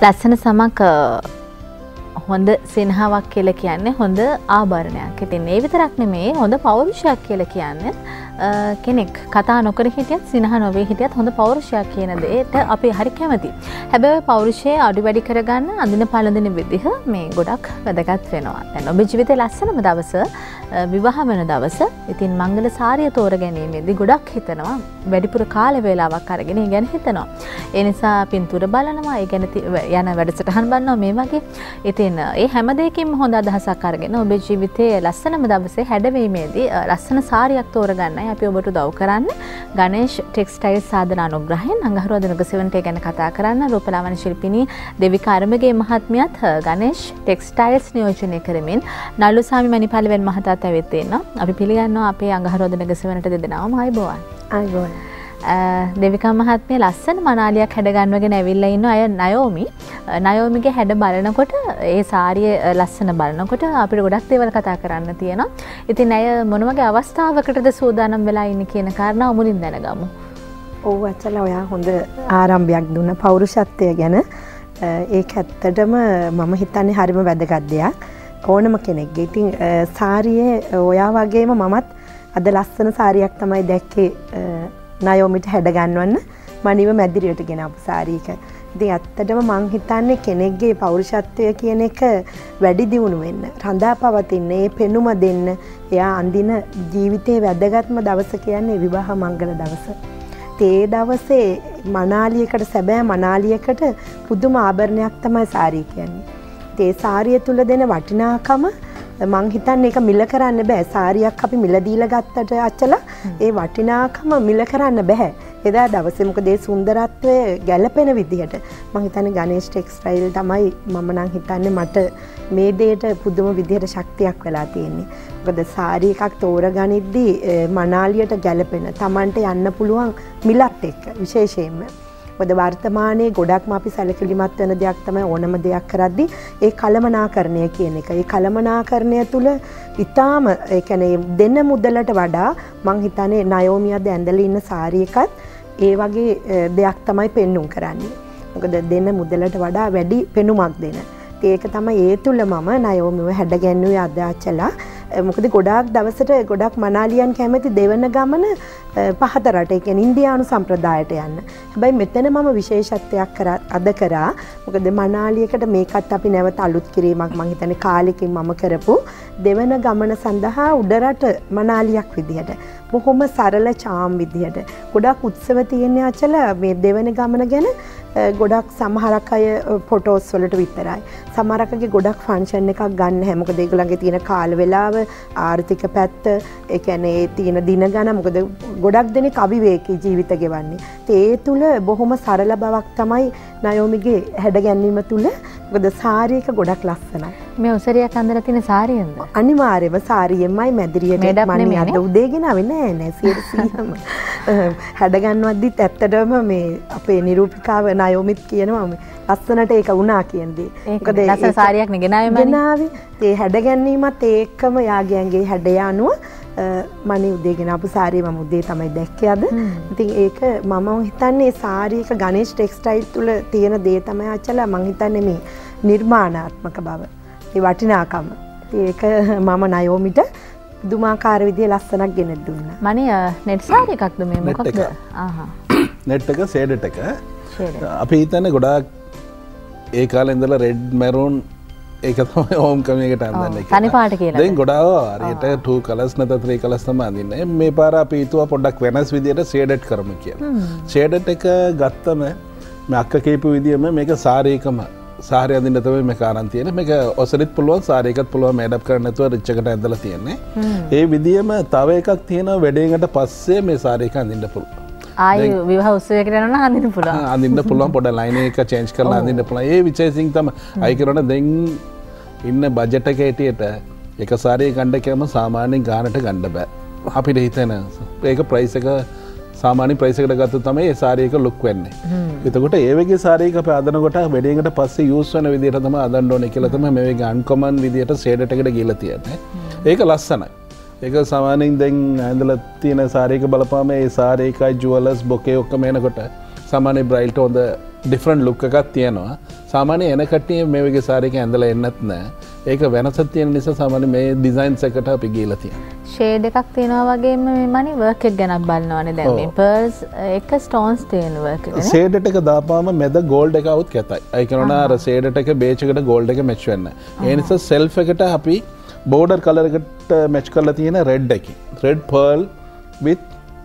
ලස්සන සමක් හොඳ සිනහාවක් කියලා කියන්නේ හොඳ ආභරණයක්. ඉතින් ඒ විතරක් නෙමෙයි හොඳ පෞරුෂයක් කියලා කියන්නේ කෙනෙක් කතා නොකර හිටියත් සිනහ නොවේ හිටියත් හොඳ පෞරුෂයක් කියන දෙයට අපි හරි කැමතියි. හැබැයි පෞරුෂය අඩු වැඩි කරගන්න අඳින පළඳින විදිහ මේ ගොඩක් වැදගත් වෙනවා. දැන් ඔබේ ජීවිතේ ලස්සනම දවස විවාහ වෙන දවස. ඉතින් මංගල සාරිය තෝරගැනීමේදී ගොඩක් හිතනවා වැඩිපුර කාල වේලාවක් අරගෙන ඒ ගැන හිතනවා. ඒ නිසා පින්තූර බලනවා, ඒ ගැන යන වැඩසටහන් බලනවා මේ වගේ. ඉතින් ඒ හැම දෙයකින්ම හොඳ අදහසක් අරගෙන ඔබේ ජීවිතයේ ලස්සනම දවසේ හැඩවීමේදී ලස්සන සාරියක් තෝරගන්නයි අපි ඔබට උදව් කරන්නේ. ගණේෂ් ටෙක්ස්ටයිල් සාධන අනුග්‍රහයෙන් අඟහරුවාදන ගසෙවන්ට ගැන කතා කරන්න රූපලාවන්‍ය ශිල්පිනී දෙවිකා අරමගේ මහත්මියත් ගණේෂ් ටෙක්ස්ටයිල්ස් නියෝජනය කරමින් නළුසාමි මණිපාලවෙන් මහතාත් ඇවිත් ඉන්නවා. අපි පිළිගන්නවා අපේ අඟහරුවාදන ගසෙවන්ට දෙදෙනාම ආයිබෝවන්. ආයිබෝවන්. දෙවිකා මහත්මිය ලස්සන මනාලියක් හැඩ ගන්නවගෙන ඇවිල්ලා ඉන්න අය නයෝමි. නයෝමිගේ හැඩ බලනකොට ඒ සාරිය ලස්සන බලනකොට අපිට ගොඩක් දේවල් කතා කරන්න තියෙනවා. ඉතින් ඇය මොන වගේ අවස්ථාවකටද සූදානම් වෙලා ඉන්නේ කියන කාරණා මුලින් දැනගමු. ඔව් අචලා ඔයා හොඳ ආරම්භයක් දුන්න පෞරුෂත්වය ගැන. ඒක ඇත්තටම මම හිතන්නේ හරිම වැදගත් දෙයක්. ඕනම කෙනෙක්ගේ. ඉතින් සාරියේ ඔයා වගේම මමත් අද ලස්සන සාරියක් තමයි දැක්කේ නයෝමිට හැඩ ගන්නවන්න මනිව මැදිරියට ගෙනාපු සාරියක. ඉතින් ඇත්තටම මං හිතන්නේ කෙනෙක්ගේ පෞරුෂත්වය කියන එක වැඩි දියුණු වෙන්න, රඳා පවතින්න, ඒ පෙනුම දෙන්න, එයා අඳින ජීවිතේ වැදගත්ම දවස කියන්නේ විවාහ මංගල දවස. ඒ දවසේ මනාලියකට සැබෑ මනාලියකට පුදුම ආභරණයක් තමයි සාරිය කියන්නේ. ඒ සාරිය තුල දෙන වටිනාකම මං හිතන්නේ ඒක මිල කරන්න බෑ. සාරියක් අපි මිල දීලා ගත්තට අචලා ඒ වටිනාකම මිල කරන්න බෑ. එදා දවසේ මොකද ඒ සුන්දරත්වය ගැළපෙන විදිහට මං හිතන්නේ ගණේෂ් ටෙක්ස්ටයිල් තමයි මම නම් හිතන්නේ මට මේ දෙයට පුදුම විදිහට ශක්තියක් වෙලා තියෙන්නේ. මොකද සාරි එකක් තෝරගනිද්දී මනාලියට ගැළපෙන Tamanට යන්න පුළුවන් මිලත් එක්ක විශේෂයෙන්ම මොකද වර්තමානයේ ගොඩක්ම අපි සැලකිලිමත් වෙන දෙයක් තමයි ඕනම දෙයක් කරද්දී ඒ කලමනාකරණය කියන එක. ඒ කලමනාකරණය තුල ඊටාම ඒ කියන්නේ දෙන මුදලට වඩා මං හිතන්නේ නයෝමියද ඇඳලා ඉන්න සාරි එකත් ඒ වගේ දෙයක් තමයි පෙන්눔 කරන්නේ. මොකද දෙන මුදලට වඩා වැඩි පෙනුමක් දෙන. ඒක තමයි ඒ තුල මම නයෝමිව හැඩගැන්වුවේ අදාචලා. මොකද ගොඩාක් දවසට ගොඩක් මනාලියන් කැමති දෙවන ගමන පහත රට ඒ කියන්නේ ඉන්දියානු සම්ප්‍රදායට යන්න. හැබැයි මෙතන මම විශේෂත්වයක් අද කරා. මොකද මනාලියකට මේකත් අපි නැවත අලුත් කිරීමක් මම හිතන්නේ කාලෙකින් මම කරපු දෙවන ගමන සඳහා උඩරට මනාලියක් විදිහට බොහොම සරල චාම් විදිහට ගොඩක් උත්සව තියෙන අචල මේ දෙවන ගමන ගැන ගොඩක් සමහරක් අය ෆොටෝස් වලට විතරයි. සමහරක් අයගේ ගොඩක් ෆන්ක්ෂන් එකක් ගන්න නැහැ. මොකද ඒගොල්ලන්ගේ තියෙන කාල වේලාව ආර්ථික පැත්ත ඒ කියන්නේ තියෙන දින ගණන මොකද ගොඩක් දෙනෙක් අවිවේකී ජීවිත ගෙවන්නේ. ඒ තුල බොහොම සරල බවක් තමයි නයෝමිගේ හැඩගැන්වීම තුල. මොකද සාරි එක ගොඩක් ලස්සනයි. මේ ඔසරියක් අඳලා තියෙන සාරියෙන්ද? අනිවාර්යයෙන්ම සාරියෙන්මයි මැදිරියට මම අද උදේ ගෙනාවේ නෑ 100%ම. හැඩගන්වද්දිත් ඇත්තටම මේ අපේ නිරූපිකාව නයෝමිත් කියනවා මේ ලස්සනට ඒක වුණා කියන්නේ. මොකද ලස්සන සාරියක් නේ ගෙනාවේ. ඒ හැඩගැන්වීමත් ඒකම යාගයන්ගේ හැඩය අනුව මම උදේ ගෙනාපු සාරිය මම උදේ තමයි දැක්කේ අද. ඉතින් ඒක මම හිතන්නේ සාරි එක ගණේෂ් ටෙක්ස්ටයිල් තුල තියෙන දේ තමයි අචලා මම හිතන්නේ මේ නිර්මාණාත්මක බව. ඒ වටිනාකම. ඒක මම නයෝමිට දුමාකාර විදිහේ ලස්සනක් ගෙන දුන්නා. මනේ නෙට් සාරි එකක්ද මේ මොකක්ද? නෙට් එක ෂේඩඩ් එක. අපි හිතන්නේ ගොඩාක් ඒ කාලේ ඉඳලා රෙඩ් මැරූන් ඒක තමයි හෝම් කමයකට අඳින්නේ. තනි පාට කියලා. දැන් ගොඩාක් හරියට 2 කලර්ස් නැත්නම් 3 කලර්ස් තමයි අඳින්නේ. මේ පාර අපි හිතුවා පොඩ්ඩක් වෙනස් විදියට ෂේඩඩ් කරමු කියලා. ෂේඩඩ් එක ගත්තම මේ අක්ක කීපු විදියම මේක සාරීකම සාරිය අඳින්න තමයි මේක අරන් තියෙන්නේ. මේක ඔසරිත් පුළුවන් සාරි එකත් පුළුවන් මේඩප් කරන්න නැතුව රිච් එකට ඇඳලා තියෙන්නේ. ඒ විදියම තව එකක් තියෙනවා වෙඩින්ගට පස්සේ මේ සාරි එක අඳින්න පුළුවන්. ආයි විවාහ උත්සවයකට යනවා නම් අඳින්න පුළුවන්. අඳින්න පුළුවන් පොඩ ලයින් එක චේන්ජ් කරලා අඳින්න පුළුවන්. ඒ විචේසින් තමයි අයි කරන දැන් ඉන්න බජට් එක ඇටියට එක සාරිය ගන්න කියම සාමාන්‍යයෙන් ගානට ගන්න බෑ. අපිට හිතෙන ඒක ප්‍රයිස් එක සාමාන්‍ය ප්‍රයිස් එකට ගත්තොත් තමයි ඒ සාරිය එක ලුක් වෙන්නේ. එතකොට ඒ වගේ සාරිය එක අපි අදනකොට වෙඩින්ගට පස්සේ යූස් වෙන විදියට තමයි අදන්න ඕනේ කියලා තමයි මේ වගේ අන්කොමන් විදියට ෂේඩඩ් එකට ගිහලා තියෙන්නේ. ඒක ලස්සනයි. ඒක සාමාන්‍යයෙන් දැන් ඇඳලා තියෙන සාරිය එක බලපුවම ඒ සාරිය එකයි ජුවලර්ස් බොකේ ඔක්කොම එනකොට සාමාන්‍ය බ්‍රයිල්ට හොඳ ඩිෆරන්ට් ලුක් එකක් තියෙනවා. සාමාන්‍ය එන කට්ටිය මේ වගේ සාරි එක ඇඳලා එන්නත් නැහැ. ඒක වෙනසක් තියෙන නිසා සාමාන්‍ය මේ ඩිසයින්ස් එකට අපි ගිහලා තියෙනවා. ෂේඩ් එකක් තියෙනවා වගේම මේ මනි වර්ක් එක ගැනත් බලනවානේ දැන් මේ පර්ල්ස් එක ස්ටෝන්ස් තියෙන වර්ක් එකනේ. ෂේඩ් එක දාපුවාම මැද ගෝල්ඩ් එක આવුත් කැතයි. ඒ කියනවා අර ෂේඩ් එක බේජ් එකට ගෝල්ඩ් එක මැච් වෙන්නේ නැහැ. ඒ නිසා සෙල්ෆ් එකට අපි බෝඩර් කලර් එකට මැච් කරලා තියෙන රෙඩ් එකකින්. Red pearl with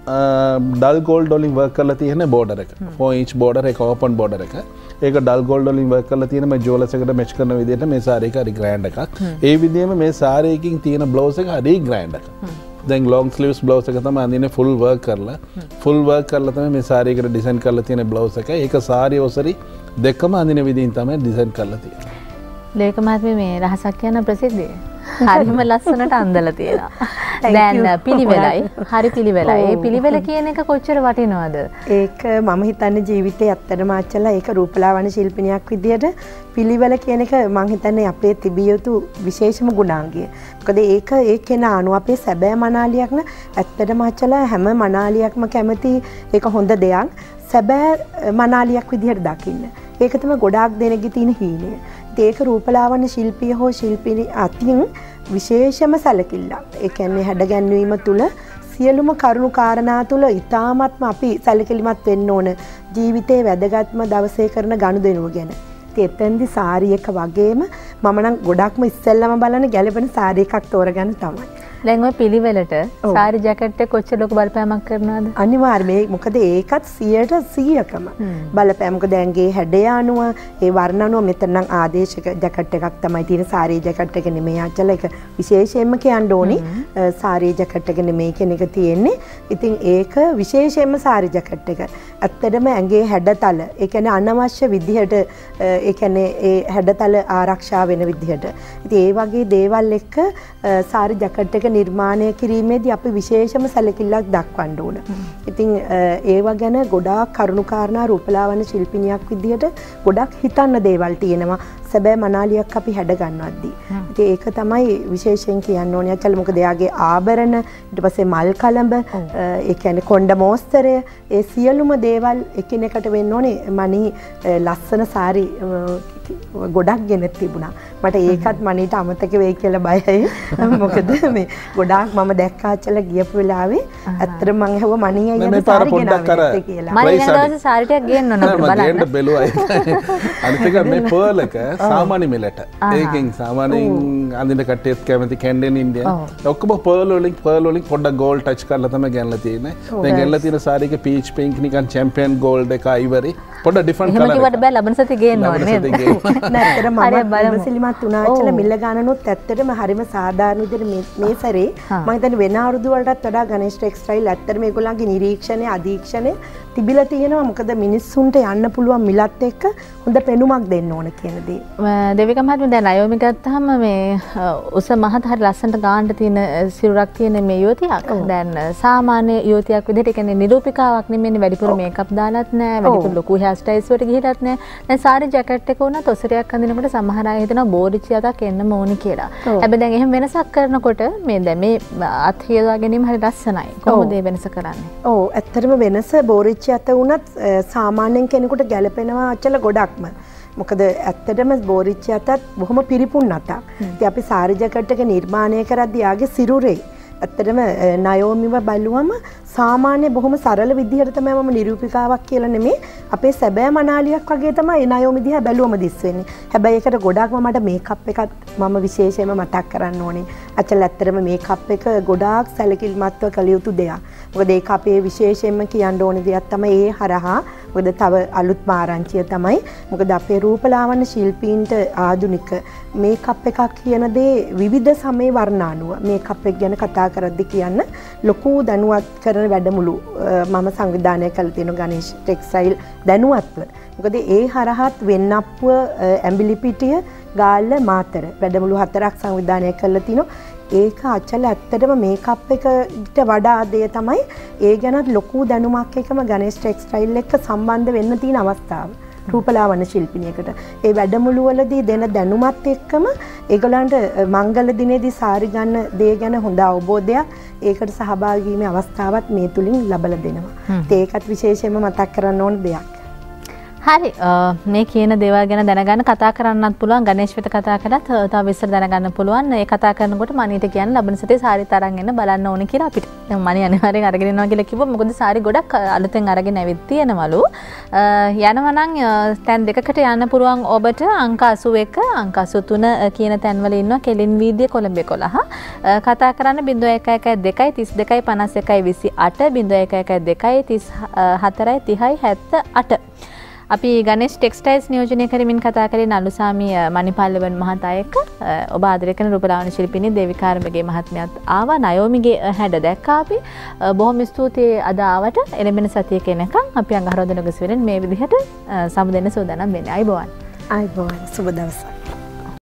dull gold වලින් වර්ක් කරලා තියෙන බෝඩර් එක. 4 inch බෝඩර් එක ඕපන් බෝඩර් එක. ඒක ඩල් ගෝල්ඩ් වලින් වර්ක් කරලා තියෙන මේ ජුවලර්ස් එකට මැච් කරන විදිහට මේ සාරි එක හරි ග්‍රෑන්ඩ් එකක්. ඒ විදිහම මේ සාරි එකකින් තියෙන බ්ලවුස් එක හරි ග්‍රෑන්ඩ් එකක්. දැන් ලොන්గ్ ස්ලීව්ස් බ්ලවුස් එක තමයි අඳින්නේ ෆුල් වර්ක් කරලා. ෆුල් වර්ක් කරලා තමයි මේ සාරි එකට ඩිසයින් කරලා තියෙන බ්ලවුස් එක. ඒක සාරි ඔසරි දෙකම අඳින විදිහින් තමයි ඩිසයින් කරලා තියෙන්නේ. ලේක මහත්මිය මේ රහසක් කියන ප්‍රසිද්ධිය. හරිම ලස්සනට අන්දලා තියෙනවා. දැන් පිළිවෙලයි හරි පිළිවෙලයි. ඒ පිළිවෙල කියන එක කොච්චර වටිනවද? ඒක මම හිතන්නේ ජීවිතේ ඇත්තටම ආච්චලා ඒක රූපලාවන්‍ය ශිල්පිනියක් විදියට පිළිවෙල කියන එක මම හිතන්නේ අපේ තිබිය යුතු විශේෂම ගුණාංගය. මොකද ඒක ඒ කෙනා අනු අපේ සැබෑ මනාලියක් න ඇත්තටම ආච්චලා හැම මනාලියක්ම කැමති ඒක හොඳ දෙයක්. සැබෑ මනාලියක් විදියට දකින්න. ඒක තමයි ගොඩාක් දෙනෙක්ගේ තියෙන හීනය. ඒක රූපලාවන්‍ය ශිල්පිය හෝ ශිල්පිනි අතින් විශේෂම සැලකිල්ලක්. ඒ කියන්නේ හැඩගැන්වීම තුළ සියලුම කරුණු කාරණා තුළ ඉතාමත්ම අපි සැලකිලිමත් වෙන්න ඕන ජීවිතේ වැදගත්ම දවසේ කරන ගනුදෙනුව ගැන. එතෙන්දි සාරි එක වගේම මම නම් ගොඩක්ම ඉස්සෙල්ලම බලන ගැළපෙන සාරි එකක් තෝරගන්න තමයි. දැන් ඔය පිළිවෙලට සාරි ජැකට් එක කොච්චර ලොකු බලපෑමක් කරනවද? අනිවාර්යයෙන් මොකද ඒකත් 100%ක්ම බලපෑම. මොකද ඇඟේ හැඩය අනුව ඒ වර්ණ අනුව මෙතන නම් ආදේශක ජැකට් එකක් තමයි තියෙන. සාරි ජැකට් එක නෙමෙයි අචල එක විශේෂයෙන්ම කියන්න ඕනි. සාරි ජැකට් එක නෙමෙයි කියන එක තියෙන්නේ. ඉතින් ඒක විශේෂයෙන්ම සාරි ජැකට් එක. ඇත්තටම ඇඟේ හැඩතල ඒ කියන්නේ අනවශ්‍ය විදිහට ඒ කියන්නේ ඒ හැඩතල ආරක්ෂා වෙන විදිහට. ඉතින් ඒ වගේ දේවල් එක්ක සාරි ජැකට් එක නිර්මාණය කිරීමේදී අපි විශේෂම සැලකිල්ලක් දක්වන්න ඕන. ඉතින් ඒව ගැන ගොඩාක් කරුණුකාරණා රූපලාවන්‍ය ශිල්පිනියක් විදිහට ගොඩක් හිතන්න දේවල් තියෙනවා. සැබෑ මනාලියක් අපි හැඩ ගන්නවද්දී. ඉතින් ඒක තමයි විශේෂයෙන් කියන්න ඕනේ. අචල මොකද එයාගේ ආභරණ ඊට පස්සේ මල් කලඹ ඒ කියන්නේ කොණ්ඩ මෝස්තරය ඒ සියලුම දේවල් එකිනෙකට වෙන්න ඕනේ. මනි ලස්සන සාරි ගොඩක් ගෙන තිබුණා. මට ඒකත් මනීට අමතක වෙයි කියලා බයයි. මොකද මේ ගොඩාක් මම දැක්කා අචල ගියපු වෙලාවේ ඇත්තටම මම ඇහුවා මනී අයියා සාරි ගෙනාවේ කියලා. මම ඊළඟ දවසේ සාරි ටිකක් ගේන්න ඕන අපිට බලන්න. ගේන්න බැලුවා. අනිත් එක මේ පර්ල් එක සාමාන්‍ය මිලට. ඒකෙන් සාමාන්‍යයෙන් අඳින කට්ටියත් කැමති කැන්ඩෙන් ඉන්දියන්. ඔක්කොම පර්ල් වලින් පොඩ්ඩක් ගෝල්ඩ් ටච් කරලා තමයි ගෙනලා තියෙන්නේ. දැන් ගෙනලා තියෙන සාරි එක පීච් පින්ක් නිකන් චැම්පියන් ගෝල්ඩ් එක අයිවරි පොඩ්ඩක් ඩිෆරන්ට් කලර්. එහෙම කිව්වට බෑ ලබන සතිය ගේන්න ඕනේ නේද? නැත්තර මම ඉවසිලිමත් වුණා කියලා මිල ගන්නනොත් ඇත්තටම හරිම සාධාරණ විදිහට මේ සැරේ මම හිතන්නේ වෙන අවුරුදු වලටත් වඩා ගණේෂ් ටෙක්ස්ටයිල් ඇත්තට මේගොල්ලන්ගේ නිරීක්ෂණය අධීක්ෂණය තිබිලා තියෙනවා. මොකද මිනිස්සුන්ට යන්න පුළුවන් මිලත් එක්ක හොඳ පෙනුමක් දෙන්න ඕන කියන දේ. දෙවික මහත්මිය දැන් අයෝමි ගත්තාම මේ උස මහත් හරි ලස්සනට ගාන්න තියෙන සිරුරක් තියෙන මේ යුවතියක්. දැන් සාමාන්‍ය යුවතියක් විදිහට කියන්නේ නිරූපිකාවක් නෙමෙයි. වැඩිපුර මේකප් දාලත් නැහැ. වැඩිපුර ලොකු හෙයාර් ස්ටයිල්ස් වලට ගිහිලත් නැහැ. දැන් සාරි ජැකට් එක උනත් ඔසරයක් අඳිනකොට සමහර අය හිතනවා බෝරිච්චි අතක් එන්නම ඕනි කියලා. හැබැයි දැන් එහෙම වෙනසක් කරනකොට මේ දැන් මේ අත් හියවා ගැනීම හරි ලස්සනයි. කොහොමද මේ වෙනස කරන්නේ? ඔව් ඇත්තටම වෙනස බෝරිච්චි අත උනත් සාමාන්‍යයෙන් කෙනෙකුට ගැලපෙනවා අචල ගොඩක්ම. මොකද ඇත්තටම බෝරිච්චි අතත් බොහොම පිරිපුන් අතක්. ඉතින් අපි සාරි ජැකට් එක නිර්මාණය කරද්දී ආගේ සිරුරේ ඇත්තටම නයෝමිව බලුවම සාමාන්‍ය බොහොම සරල විදිහට තමයි මම නිරූපිකාවක් කියලා නෙමෙයි අපේ සැබෑ මනාලියක් වගේ තමයි නයෝමි දිහා බැලුවම දිස් වෙන්නේ. හැබැයි ඒකට ගොඩාක්ම මට මේකප් එකත් මම විශේෂයෙන්ම මතක් කරන්න ඕනේ. අචල ඇත්තටම මේකප් එක ගොඩාක් සැලකිලිමත්ව කළ යුතු දෙයක්. මොකද ඒක අපේ විශේෂයෙන්ම කියන්න ඕනේ දෙයක් තමයි ඒ හරහා. මොකද තව අලුත් ආරංචිය තමයි මොකද අපේ රූපලාවන්‍ය ශිල්පීන්ට ආධුනික මේකප් එකක් කියන දේ විවිධ සමේ වර්ණ අනුව මේකප් එක ගැන කතා කරද්දී කියන්න ලොකු දැනුවත් කරන වැඩමුළු මම සංවිධානය කළ තියෙන ගණේෂ් ටෙක්ස්ටයිල් දැනුවත්ව. මොකද ඒ හරහත් වෙන්නප්පුව ඇඹිලිපිටිය ගාල්ල මාතර වැඩමුළු 4ක් සංවිධානය කළා තිනෝ. ඒක අචල ඇත්තටම මේකප් එකට වඩා දෙය තමයි ඒ ගැනත් ලොකු දැනුමක් එකම ගණේෂ් ටෙක්ස්ටයිල් එක්ක සම්බන්ධ වෙන්න තියෙන අවස්ථාව. රූපලාවන්‍ය ශිල්පිනියකට ඒ වැඩමුළු වලදී දෙන දැනුමත් එක්කම ඒගොල්ලන්ට මංගල දිනේදී සාරි ගන්න දේ ගැන හොඳ අවබෝධයක් ඒකට සහභාගී වීමේ අවස්ථාවක් මේ තුලින් ලැබලා දෙනවා. ඒකත් විශේෂයෙන්ම මතක් කරන්න ඕන දෙයක්. හරි මේ කියන දේවල් ගැන දැනගන්න කතා කරන්නත් පුළුවන් ගණේෂ් වෙත කතා කරලා තව විස්තර දැනගන්න පුළුවන් ඒ කතා කරනකොට මණිට කියන්න ලබන සතියේ සාරිත් අරන් එන්න බලන්න ඕනේ කියලා අපිට දැන් මණි අනිවාර්යෙන් අරගෙන එනවා කියලා කිව්වොත් මොකද සාරි ගොඩක් අලුතෙන් අරගෙන ඇවිත් තියෙනවලු යනවා නම් තැන් දෙකකට යන්න පුළුවන් ඔබට අංක 81 අංක 83 කියන තැන්වල ඉන්නවා කෙලින් වීදිය කොළඹ 11 කතා කරන්න 0112 32 51 28 0112 34 30 78 අපි ගණේෂ් ටෙක්ස්ටයිල්ස් නියෝජනය කරමින් කතා කරේ නළුසාමි මණිපල්ලවන් මහතා එක්ක ඔබ ආදරය කරන රූපලාවන්‍ය ශිල්පිනී දේවිකාර්මගේ මහත්මියත් ආවා නයෝමිගේ හැඩ දැක්කා අපි බොහොම ස්තුතියි අද ආවට එළඹෙන සතිය කෙනකම් අපි අඟහරුවාදා නුගසවිලෙන් මේ විදිහට සමුදෙන්න සූදානම් වෙන්නේ අයබෝවන් සුබ දවසක්